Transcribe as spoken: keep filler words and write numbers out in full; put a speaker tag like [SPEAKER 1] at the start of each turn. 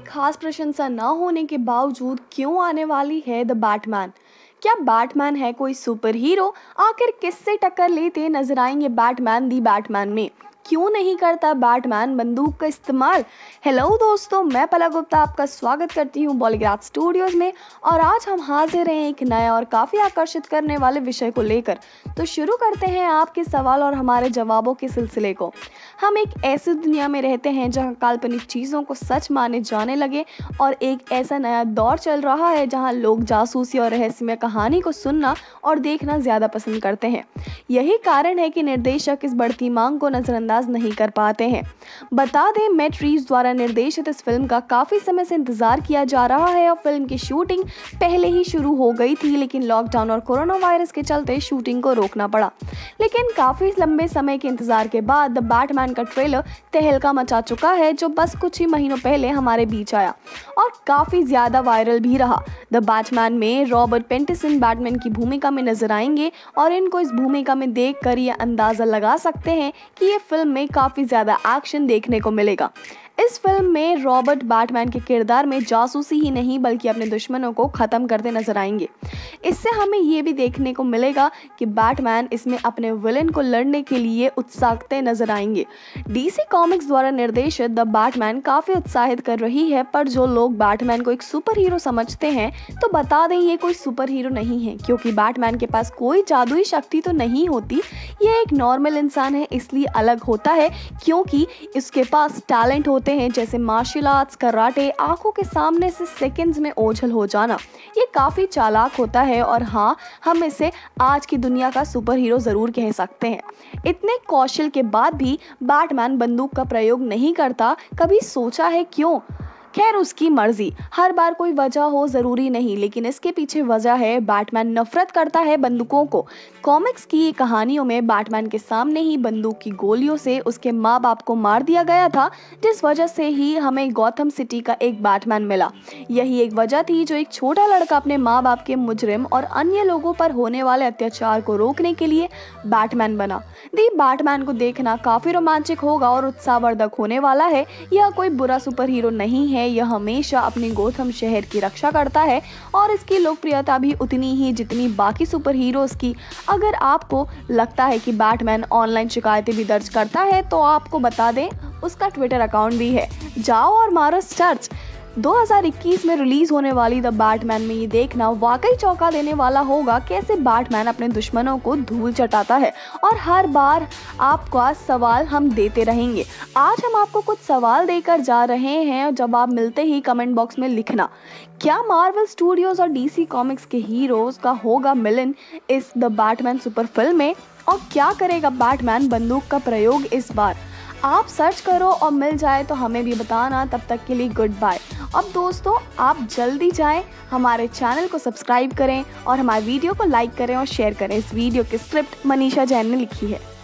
[SPEAKER 1] खास प्रशंसा न होने के बावजूद क्यों आने वाली है द बैटमैन? क्या बैटमैन है कोई सुपर हीरो? आखिर किससे टक्कर लेते नजर आएंगे बैटमैन दी बैटमैन में? क्यों नहीं करता बैटमैन बंदूक का इस्तेमाल? हेलो दोस्तों, मैं पलक गुप्ता आपका स्वागत करती हूँ बॉलीग्राफ स्टूडियोज में। और आज हम हाजिर हैं एक नया और काफ़ी आकर्षित करने वाले विषय को लेकर। तो शुरू करते हैं आपके सवाल और हमारे जवाबों के सिलसिले को। हम एक ऐसी दुनिया में रहते हैं जहां काल्पनिक चीज़ों को सच माने जाने लगे, और एक ऐसा नया दौर चल रहा है जहां लोग जासूसी और रहस्यमय कहानी को सुनना और देखना ज़्यादा पसंद करते हैं। यही कारण है कि निर्देशक इस बढ़ती मांग को नज़रअंदाज नहीं कर पाते हैं। बता दें, मैट रीव्स द्वारा निर्देशित इस फिल्म का काफ़ी समय से इंतजार किया जा रहा है और फिल्म की शूटिंग पहले ही शुरू हो गई थी, लेकिन लॉकडाउन और कोरोना वायरस के चलते शूटिंग को रोकना पड़ा। लेकिन काफ़ी लंबे समय के इंतजार के बाद द बैटमैन का ट्रेलर तहलका मचा चुका है, जो बस कुछ ही महीनों पहले हमारे बीच आया और काफी ज्यादा वायरल भी रहा। द बैटमैन में रॉबर्ट पैटिंसन बैटमैन की भूमिका में नजर आएंगे और इनको इस भूमिका में देखकर ये अंदाजा लगा सकते हैं कि ये फिल्म में काफी ज्यादा एक्शन देखने को मिलेगा। इस फिल्म में रॉबर्ट बैटमैन के किरदार में जासूसी ही नहीं बल्कि अपने दुश्मनों को खत्म करते नजर आएंगे। इससे हमें ये भी देखने को मिलेगा कि बैटमैन इसमें अपने विलेन को लड़ने के लिए उत्साहते नजर आएंगे। डीसी कॉमिक्स द्वारा निर्देशित द बैटमैन काफी उत्साहित कर रही है, पर जो लोग बैटमैन को एक सुपर हीरो समझते हैं तो बता दें ये कोई सुपर हीरो नहीं है, क्योंकि बैटमैन के पास कोई जादुई शक्ति तो नहीं होती। ये एक नॉर्मल इंसान है, इसलिए अलग होता है क्योंकि इसके पास टैलेंट होते हैं जैसे मार्शल आर्ट्स, कराटे, आंखों के सामने से सेकंड्स में ओझल हो जाना। ये काफी चालाक होता है और हाँ, हम इसे आज की दुनिया का सुपर हीरो जरूर कह सकते हैं। इतने कौशल के बाद भी बैटमैन बंदूक का प्रयोग नहीं करता। कभी सोचा है क्यों? खैर, उसकी मर्जी। हर बार कोई वजह हो जरूरी नहीं, लेकिन इसके पीछे वजह है बैटमैन नफरत करता है बंदूकों को। कॉमिक्स की कहानियों में बैटमैन के सामने ही बंदूक की गोलियों से उसके माँ बाप को मार दिया गया था, जिस वजह से ही हमें गॉथम सिटी का एक बैटमैन मिला। यही एक वजह थी जो एक छोटा लड़का अपने माँ बाप के मुजरिम और अन्य लोगों पर होने वाले अत्याचार को रोकने के लिए बैटमैन बना। दी बैटमैन को देखना काफी रोमांचक होगा और उत्साहवर्धक होने वाला है। यह कोई बुरा सुपर हीरो नहीं है, यह हमेशा अपने गोथम शहर की रक्षा करता है और इसकी लोकप्रियता भी उतनी ही जितनी बाकी सुपर हीरोज की। अगर आपको लगता है कि बैटमैन ऑनलाइन शिकायतें भी दर्ज करता है तो आपको बता दें, उसका ट्विटर अकाउंट भी है। जाओ और मारो सर्च। दो हज़ार इक्कीस में रिलीज होने वाली द बैटमैन में ये देखना वाकई चौंका देने वाला होगा, कैसे बैटमैन अपने दुश्मनों को धूल चटाता है। और हर बार आपका सवाल हम देते रहेंगे। आज हम आपको कुछ सवाल देकर जा रहे हैं, जवाब मिलते ही कमेंट बॉक्स में लिखना। क्या मार्वल स्टूडियोज और डीसी कॉमिक्स के हीरोज का होगा मिलन इस द बैटमैन सुपर फिल्म में? और क्या करेगा बैटमैन बंदूक का प्रयोग इस बार? आप सर्च करो और मिल जाए तो हमें भी बताना। तब तक के लिए गुड बाय। अब दोस्तों, आप जल्दी जाएं, हमारे चैनल को सब्सक्राइब करें और हमारे वीडियो को लाइक करें और शेयर करें। इस वीडियो की स्क्रिप्ट मनीषा जैन ने लिखी है।